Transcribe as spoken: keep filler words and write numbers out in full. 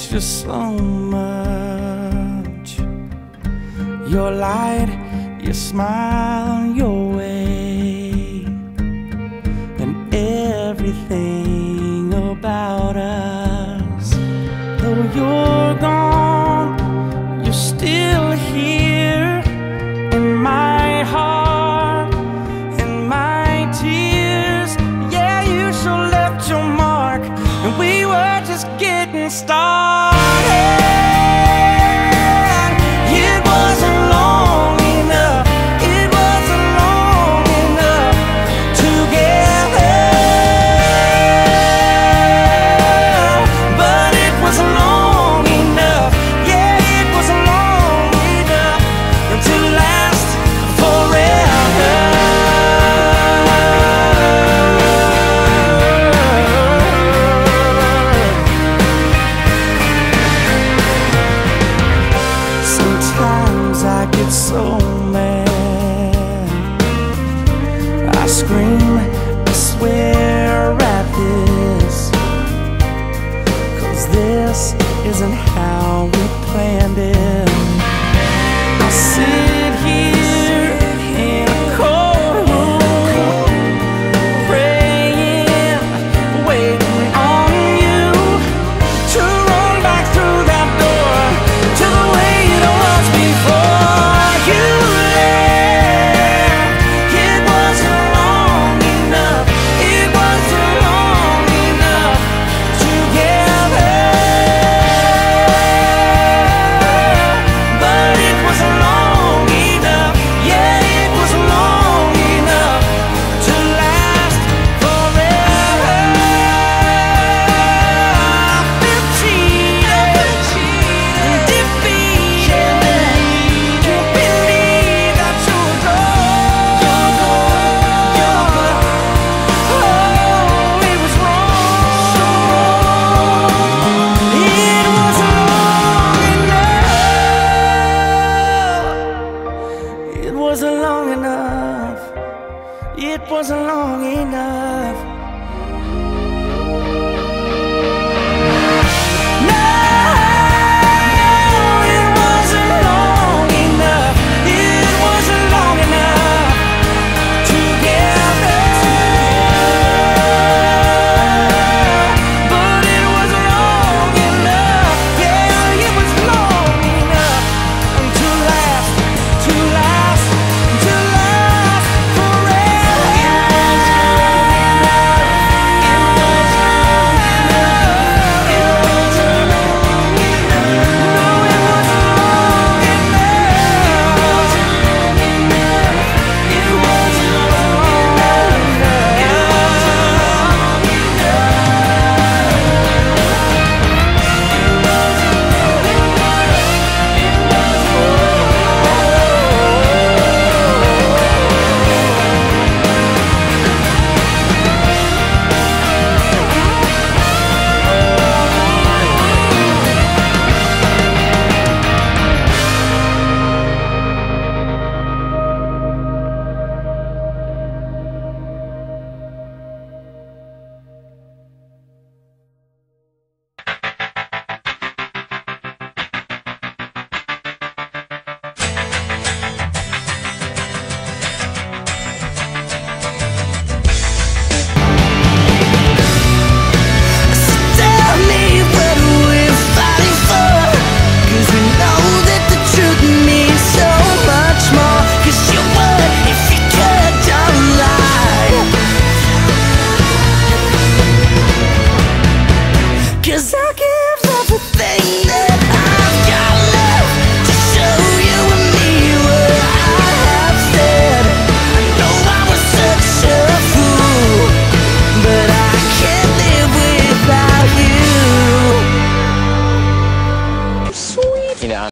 just so much. Your light, your smile, your way, and everything about us. Though you're gone, you're still here in my heart, in my tears. Yeah, you sure left your mark, and we were just getting started. It wasn't long enough, it wasn't long enough together, but it was long enough. Yeah, it was long enough to last forever. Sometimes I get so mad, I scream, I swear at this, 'cause this isn't how